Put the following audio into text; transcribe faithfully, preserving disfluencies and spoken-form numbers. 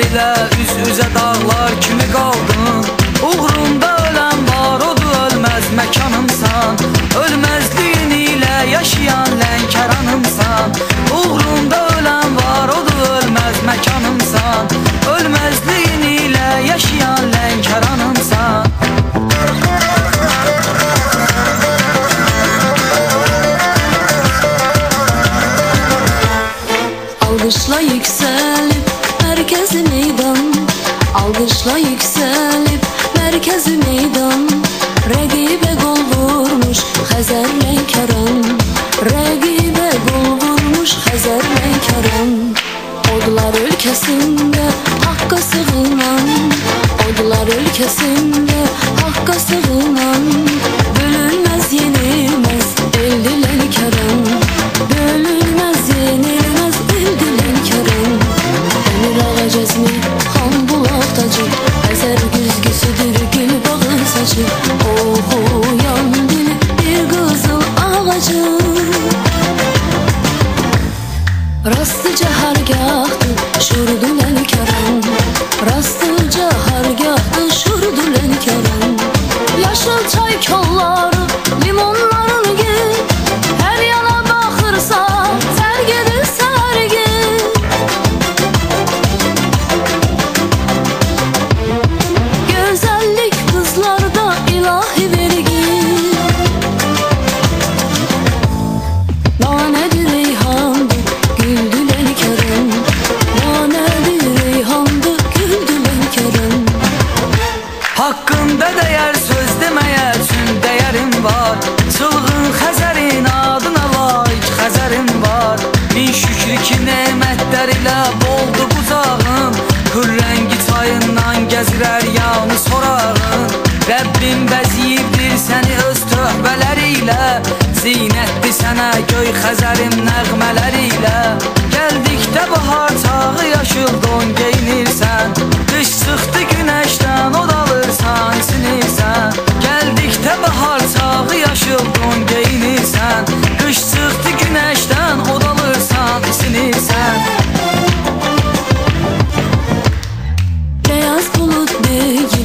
ilə üz-üzə dağlar kimi qaldın. Uğrunda ölən var, odur ölməz məkanımsan. Ölməzliyin ilə yaşayan Lənkəranımsan. Uğrunda ölən var, odur ölməz məkanımsan. Ölməzliyin ilə yaşayan Lənkəranımsan. Alqışla yükselip merkezi meydan, alqışla yükselip merkezi meydan. Rəqibə qol vurmuş Xəzər Lənkəran, rəqibə qol vurmuş Xəzər Lənkəran. Odlar ölkəsində haqqa sığınan, odlar ölkəsində haqqa sığınan. Bölünməz yenilməz eldi Lənkəran, bölünməz yenilməz eldi Lənkəran. Əmir ağa cəzmi xan bulaq tacı, Xəzər güzgüsüdür gül bağı saçı. Oxuyan dili bir qızıl ağacı, rastıca hargahdır şurdu Lənkəran, rastıca hargahdır şurdu Lənkəran. Yaşıl çay kolları, limonların gül, hər yana baxırsa sərgidir sərgi. Gözəllik qızlarda ilahi vergi, nanədir reyhandır güldü Lənkəran, nanədir reyhandır güldü Lənkəran. Haqqında dəyər söz deməyə üçün dəyərim var. Çılğın Xəzərin adına layiq Xəzərim var. Min şükür ki nemətlər ilə boldu bucağın, hürrəngi çayından gəzirər yanı sorağın. Rəbbim bəziyibdir səni öz töhbələri ilə, zinətdir sənə göy Xəzərim nəğmələri ilə. Gəldikdə bahar çağı yaşıl don geyinirsən, qış çıxdı günəşdən od alırsan isinirsən. Gəldikdə bahar çağı yaşıl don geyinirsən, qış çıxdı günəşdən od alırsan isinirsən. Beyaz bulut deyil